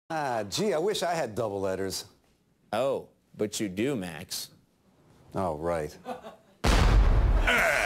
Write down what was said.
Ah, gee, I wish I had double letters. Oh, but you do, Max. Oh, right.